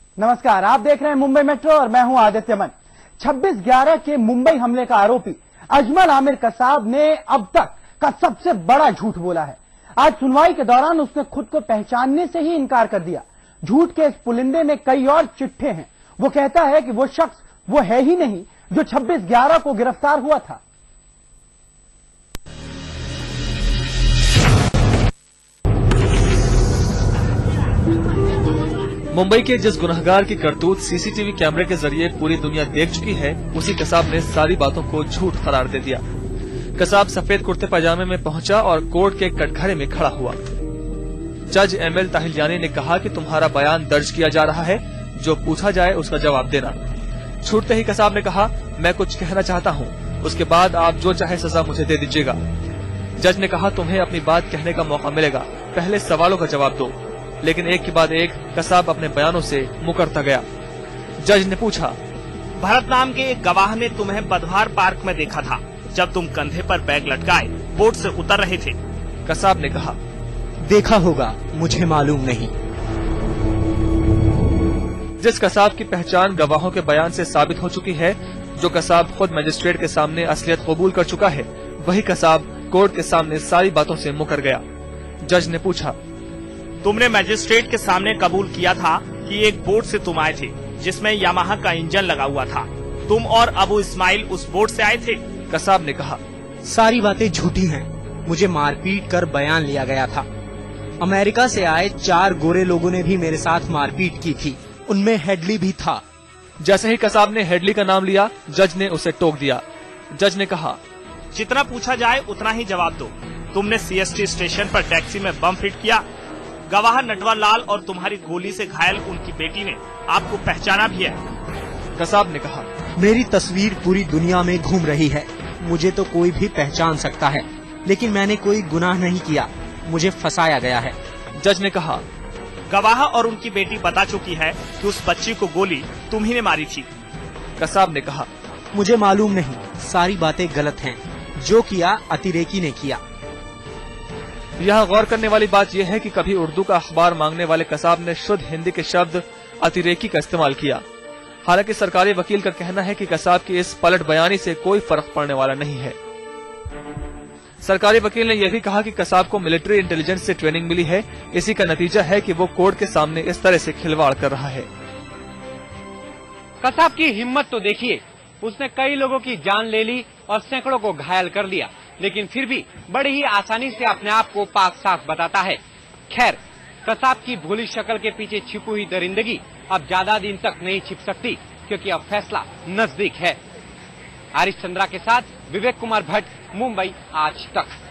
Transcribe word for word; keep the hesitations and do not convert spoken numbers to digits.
नमस्कार, आप देख रहे हैं मुंबई मेट्रो और मैं हूं आदित्य मन। छब्बीस ग्यारह के मुंबई हमले का आरोपी अजमल आमिर कसाब ने अब तक का सबसे बड़ा झूठ बोला है। आज सुनवाई के दौरान उसने खुद को पहचानने से ही इनकार कर दिया। झूठ के इस पुलिंदे में कई और चिट्ठे हैं। वो कहता है कि वो शख्स वो है ही नहीं जो छब्बीस ग्यारह को गिरफ्तार हुआ था। मुंबई के जिस गुनहगार की करतूत सीसीटीवी कैमरे के जरिए पूरी दुनिया देख चुकी है, उसी कसाब ने सारी बातों को झूठ करार दे दिया। कसाब सफेद कुर्ते पजामे में पहुंचा और कोर्ट के कटघरे में खड़ा हुआ। जज एम एल ताहिलियानी ने कहा कि तुम्हारा बयान दर्ज किया जा रहा है, जो पूछा जाए उसका जवाब देना। छूटते ही कसाब ने कहा, मैं कुछ कहना चाहता हूँ, उसके बाद आप जो चाहे सजा मुझे दे दीजिएगा। जज ने कहा, तुम्हें अपनी बात कहने का मौका मिलेगा, पहले सवालों का जवाब दो। लेकिन एक के बाद एक कसाब अपने बयानों से मुकरता गया। जज ने पूछा, भरत नाम के एक गवाह ने तुम्हें बधवार पार्क में देखा था, जब तुम कंधे पर बैग लटकाए बोट से उतर रहे थे। कसाब ने कहा, देखा होगा, मुझे मालूम नहीं। जिस कसाब की पहचान गवाहों के बयान से साबित हो चुकी है, जो कसाब खुद मजिस्ट्रेट के सामने असलियत कबूल कर चुका है, वही कसाब कोर्ट के सामने सारी बातों से मुकर गया। जज ने पूछा, तुमने मजिस्ट्रेट के सामने कबूल किया था कि एक बोट से तुम आए थे, जिसमें यामाहा का इंजन लगा हुआ था। तुम और अबू इस्माइल उस बोट से आए थे। कसाब ने कहा, सारी बातें झूठी हैं। मुझे मारपीट कर बयान लिया गया था। अमेरिका से आए चार गोरे लोगों ने भी मेरे साथ मारपीट की थी, उनमें हेडली भी था। जैसे ही कसाब ने हेडली का नाम लिया, जज ने उसे टोक दिया। जज ने कहा, जितना पूछा जाए उतना ही जवाब दो। तुमने सी एस टी स्टेशन पर टैक्सी में बम फिट किया। गवाह नटवर लाल और तुम्हारी गोली से घायल उनकी बेटी ने आपको पहचाना भी है। कसाब ने कहा, मेरी तस्वीर पूरी दुनिया में घूम रही है, मुझे तो कोई भी पहचान सकता है, लेकिन मैंने कोई गुनाह नहीं किया, मुझे फंसाया गया है। जज ने कहा, गवाह और उनकी बेटी बता चुकी है कि उस बच्ची को गोली तुम ही ने मारी थी। कसाब ने कहा, मुझे मालूम नहीं, सारी बातें गलत हैं, जो किया अतिरेकी ने किया। यह गौर करने वाली बात यह है कि कभी उर्दू का अखबार मांगने वाले कसाब ने शुद्ध हिंदी के शब्द अतिरेकी का इस्तेमाल किया। हालांकि सरकारी वकील का कहना है कि कसाब की इस पलट बयानी से कोई फर्क पड़ने वाला नहीं है। सरकारी वकील ने यह भी कहा कि कसाब को मिलिट्री इंटेलिजेंस से ट्रेनिंग मिली है, इसी का नतीजा है कि वो कोर्ट के सामने इस तरह से खिलवाड़ कर रहा है। कसाब की हिम्मत तो देखिए, उसने कई लोगों की जान ले ली और सैकड़ों को घायल कर दिया, लेकिन फिर भी बड़ी ही आसानी से अपने आप को पाक साफ बताता है। खैर, कसाब की भोली शक्ल के पीछे छिपी हुई दरिंदगी अब ज्यादा दिन तक नहीं छिप सकती, क्योंकि अब फैसला नजदीक है। आरिश चंद्रा के साथ विवेक कुमार भट्ट, मुंबई आज तक।